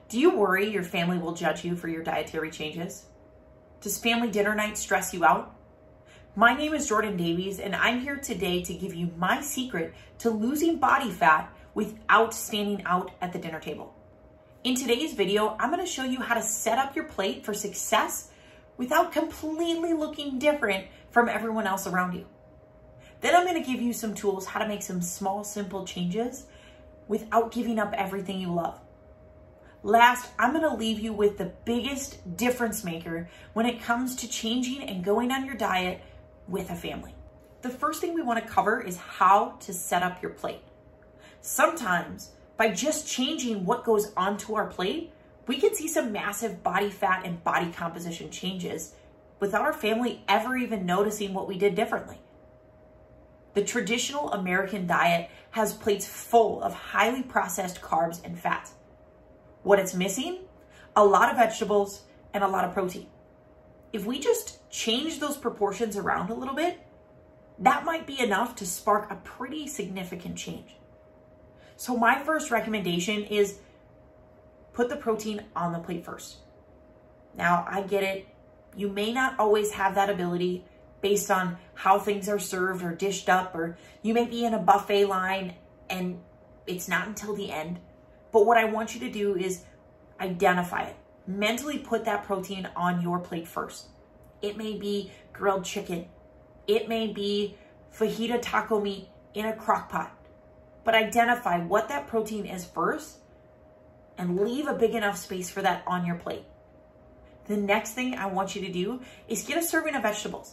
Do you worry your family will judge you for your dietary changes? Does family dinner night stress you out? My name is Davies, and I'm here today to give you my secret to losing body fat without standing out at the dinner table. In today's video, I'm going to show you how to set up your plate for success without completely looking different from everyone else around you. Then I'm going to give you some tools how to make some small, simple changes without giving up everything you love. Last, I'm going to leave you with the biggest difference maker when it comes to changing and going on your diet with a family. The first thing we want to cover is how to set up your plate. Sometimes, by just changing what goes onto our plate, we can see some massive body fat and body composition changes without our family ever even noticing what we did differently. The traditional American diet has plates full of highly processed carbs and fats. What it's missing? A lot of vegetables and a lot of protein. If we just change those proportions around a little bit, that might be enough to spark a pretty significant change. So my first recommendation is put the protein on the plate first. Now, I get it. You may not always have that ability based on how things are served or dished up, or you may be in a buffet line and it's not until the end. But what I want you to do is identify it. Mentally put that protein on your plate first. It may be grilled chicken. It may be fajita taco meat in a crock pot. But identify what that protein is first and leave a big enough space for that on your plate. The next thing I want you to do is get a serving of vegetables.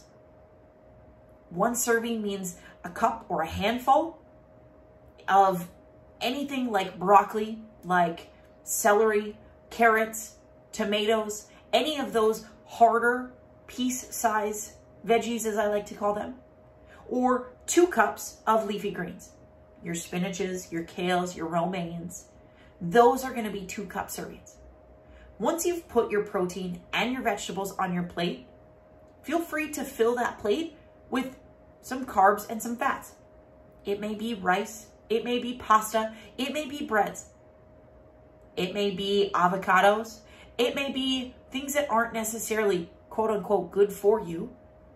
One serving means a cup or a handful of anything like broccoli, like celery, carrots, tomatoes, any of those harder piece size veggies, as I like to call them, or 2 cups of leafy greens. Your spinaches, your kales, your romaines, those are going to be 2 cup servings. Once you've put your protein and your vegetables on your plate, feel free to fill that plate with some carbs and some fats. It may be rice, it may be pasta, it may be breads, it may be avocados, it may be things that aren't necessarily quote unquote good for you,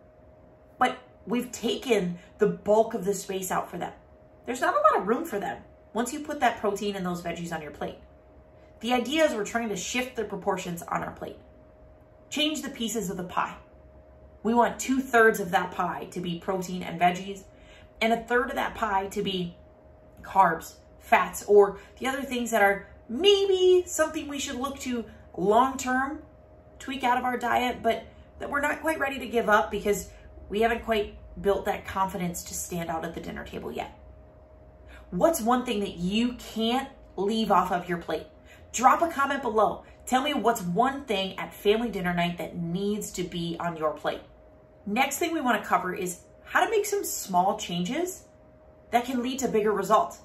but we've taken the bulk of the space out for them. There's not a lot of room for them once you put that protein and those veggies on your plate. The idea is we're trying to shift the proportions on our plate. Change the pieces of the pie. We want 2/3 of that pie to be protein and veggies, and 1/3 of that pie to be carbs, fats, or the other things that are maybe something we should look to long-term, tweak out of our diet, but that we're not quite ready to give up because we haven't quite built that confidence to stand out at the dinner table yet. What's one thing that you can't leave off of your plate? Drop a comment below. Tell me what's one thing at family dinner night that needs to be on your plate. Next thing we want to cover is how to make some small changes that can lead to bigger results.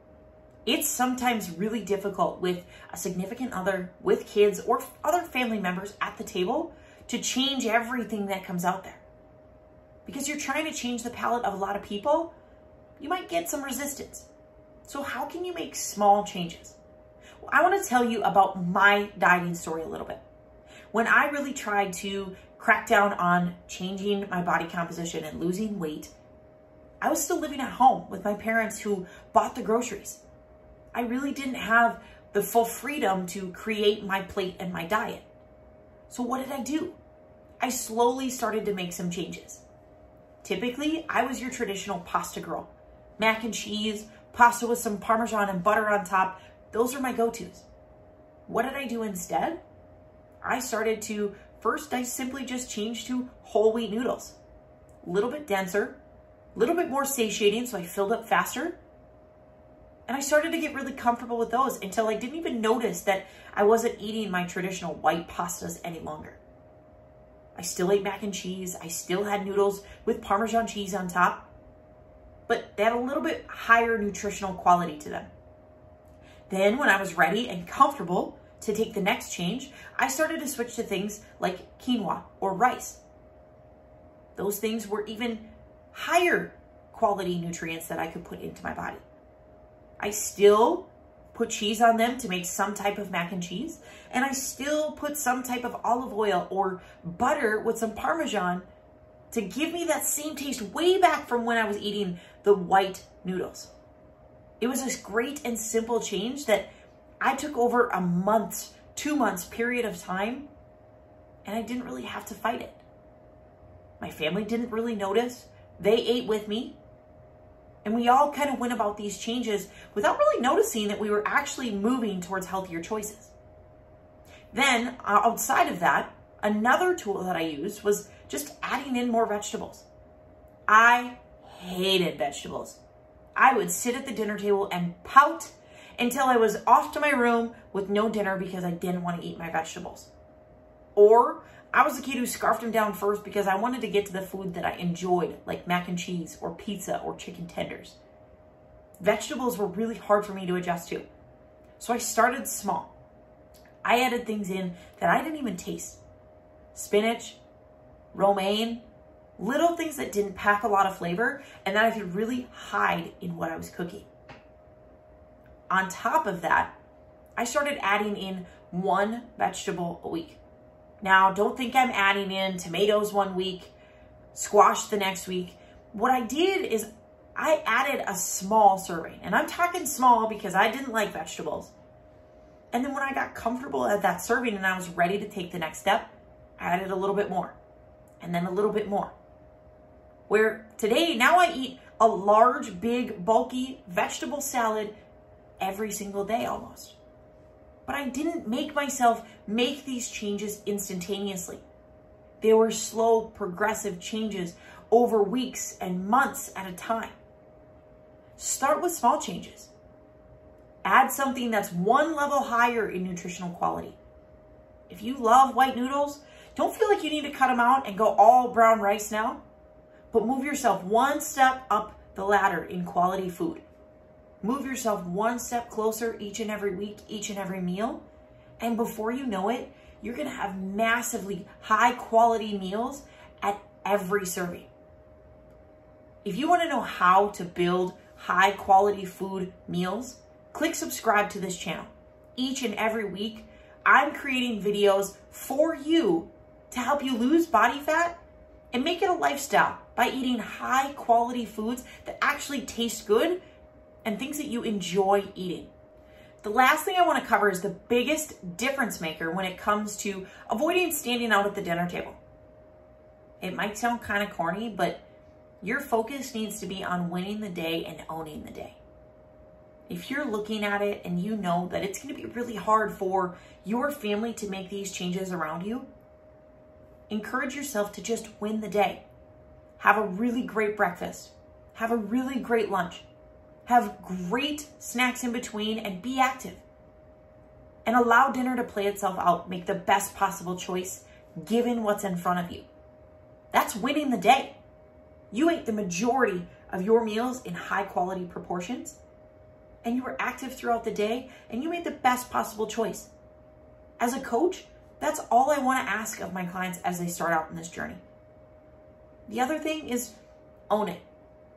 It's sometimes really difficult with a significant other, with kids, or other family members at the table to change everything that comes out there. Because you're trying to change the palate of a lot of people, you might get some resistance. So how can you make small changes? Well, I want to tell you about my dieting story a little bit. When I really tried to crack down on changing my body composition and losing weight, I was still living at home with my parents who bought the groceries. I really didn't have the full freedom to create my plate and my diet. So what did I do? I slowly started to make some changes. Typically, I was your traditional pasta girl. Mac and cheese, pasta with some Parmesan and butter on top. Those are my go-tos. What did I do instead? I started to, first I simply just changed to whole wheat noodles. A little bit denser, a little bit more satiating, so I filled up faster. And I started to get really comfortable with those until I didn't even notice that I wasn't eating my traditional white pastas any longer. I still ate mac and cheese. I still had noodles with Parmesan cheese on top, but they had a little bit higher nutritional quality to them. Then when I was ready and comfortable to take the next change, I started to switch to things like quinoa or rice. Those things were even higher quality nutrients that I could put into my body. I still put cheese on them to make some type of mac and cheese. And I still put some type of olive oil or butter with some Parmesan to give me that same taste way back from when I was eating the white noodles. It was this great and simple change that I took over a month, 2 months period of time, and I didn't really have to fight it. My family didn't really notice. They ate with me. And we all kind of went about these changes without really noticing that we were actually moving towards healthier choices. Then outside of that, another tool that I used was just adding in more vegetables. I hated vegetables. I would sit at the dinner table and pout until I was off to my room with no dinner because I didn't want to eat my vegetables. Or I was the kid who scarfed them down first because I wanted to get to the food that I enjoyed, like mac and cheese or pizza or chicken tenders. Vegetables were really hard for me to adjust to. So I started small. I added things in that I didn't even taste. Spinach, romaine, little things that didn't pack a lot of flavor and that I could really hide in what I was cooking. On top of that, I started adding in 1 vegetable a week. Now, don't think I'm adding in tomatoes one week, squash the next week. What I did is I added a small serving, and I'm talking small because I didn't like vegetables. And then when I got comfortable at that serving and I was ready to take the next step, I added a little bit more and then a little bit more. Where today, now I eat a large, big, bulky vegetable salad every single day almost. But I didn't make myself make these changes instantaneously. They were slow, progressive changes over weeks and months at a time. Start with small changes. Add something that's 1 level higher in nutritional quality. If you love white noodles, don't feel like you need to cut them out and go all brown rice now, but move yourself 1 step up the ladder in quality food. Move yourself 1 step closer each and every week, each and every meal. And before you know it, you're going to have massively high quality meals at every serving. If you want to know how to build high quality food meals, click subscribe to this channel. Each and every week, I'm creating videos for you to help you lose body fat and make it a lifestyle by eating high quality foods that actually taste good and things that you enjoy eating. The last thing I want to cover is the biggest difference maker when it comes to avoiding standing out at the dinner table. It might sound kind of corny, but your focus needs to be on winning the day and owning the day. If you're looking at it and you know that it's going to be really hard for your family to make these changes around you, encourage yourself to just win the day. Have a really great breakfast. Have a really great lunch. Have great snacks in between and be active. And allow dinner to play itself out. Make the best possible choice given what's in front of you. That's winning the day. You ate the majority of your meals in high quality proportions, and you were active throughout the day, and you made the best possible choice. As a coach, that's all I want to ask of my clients as they start out in this journey. The other thing is own it.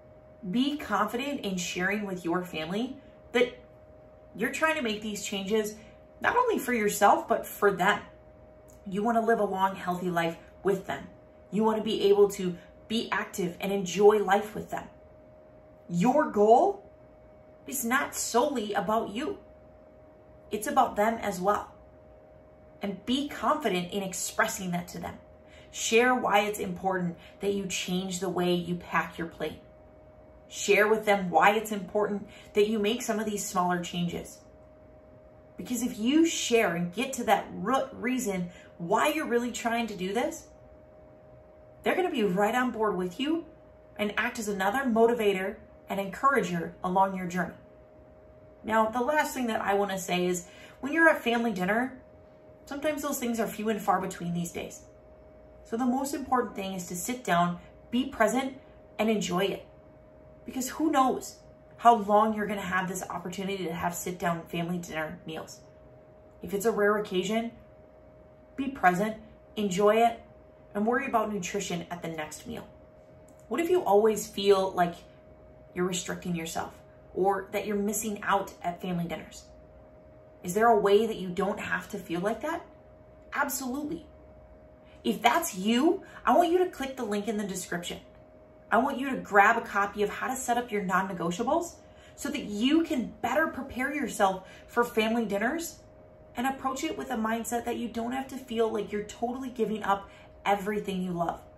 Be confident in sharing with your family that you're trying to make these changes not only for yourself, but for them. You want to live a long, healthy life with them. You want to be able to be active and enjoy life with them. Your goal is not solely about you. It's about them as well. And be confident in expressing that to them. Share why it's important that you change the way you pack your plate. Share with them why it's important that you make some of these smaller changes. Because if you share and get to that root reason why you're really trying to do this, they're going to be right on board with you and act as another motivator and encourager along your journey. Now, the last thing that I want to say is when you're at family dinner, sometimes those things are few and far between these days. So the most important thing is to sit down, be present, and enjoy it. Because who knows how long you're going to have this opportunity to have sit-down family dinner meals. If it's a rare occasion, be present, enjoy it, and worry about nutrition at the next meal. What if you always feel like you're restricting yourself or that you're missing out at family dinners? Is there a way that you don't have to feel like that? Absolutely. If that's you, I want you to click the link in the description. I want you to grab a copy of how to set up your non-negotiables so that you can better prepare yourself for family dinners and approach it with a mindset that you don't have to feel like you're totally giving up everything you love.